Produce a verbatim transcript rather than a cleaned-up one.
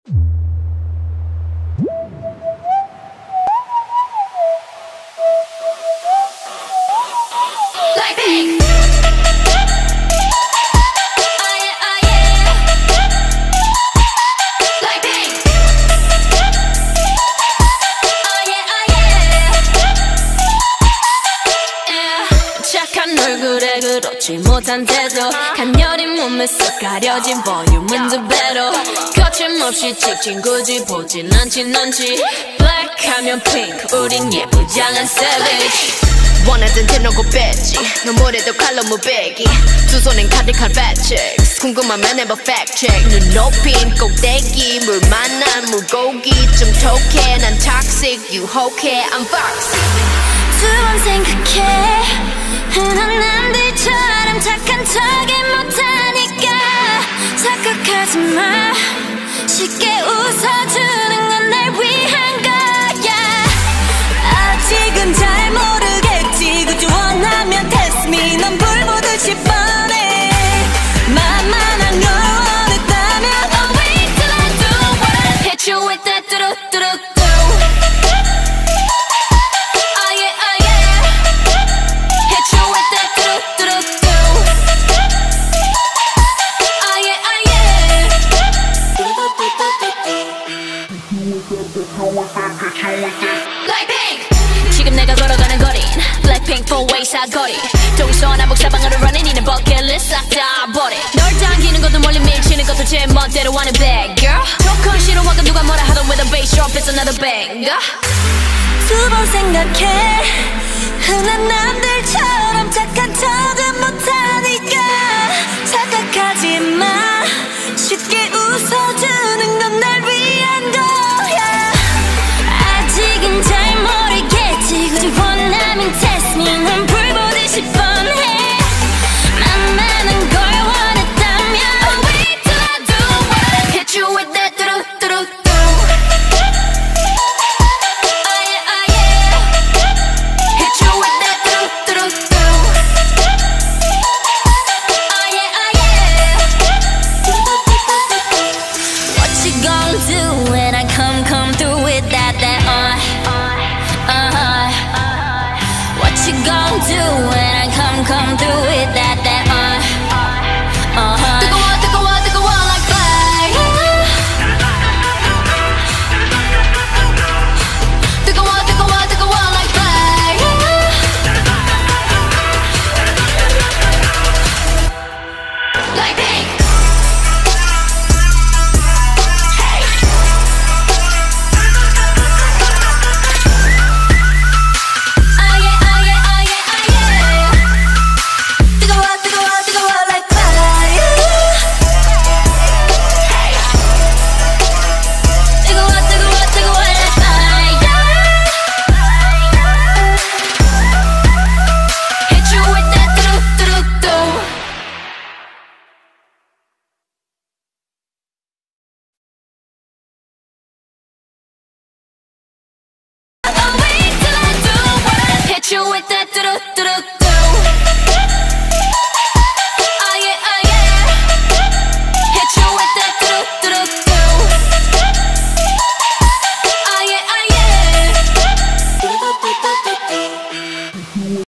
얼굴에 그렇지 못한 태도 간녀린 몸에 쏙 가려진 볼륨은 두 배로 거침없이 찍힌 굳이 보진 않진 않지 블랙하면 핑크 우린 예쁘장한 savage 원하던 대놓고 뺐지 눈물에도 칼로 무배기 두 손엔 가득한 fat chicks 궁금하면 해봐 fact check 눈 높인 꼭대기 물 만난 물고기 좀 톡해 난 toxic 유혹해 I'm fox 두 번 생각해 흔한 남들처럼 착한 척이 못하니까 착각하지 마 쉽게 웃어주는 건 날 위한 거야 아직은 잘 모르겠지 그저 원하면 test me 넌 불 보듯이 뻔해 만만한 걸 원했다면 I'll wait till I do what hit you with that 뚜루뚜루 지금 내가 걸어가는 거린 Blackpink four-way 사거리 동서남북 사방으로 running 이는 버킷리스트 싹 다 버려 널 당기는 것도 멀리 밀치는 것도 제 멋대로 하는 bad girl 조건 싫어하고 누가 뭐라 하던 with a bass drop it's another banger 두 번 생각해 흔한 남들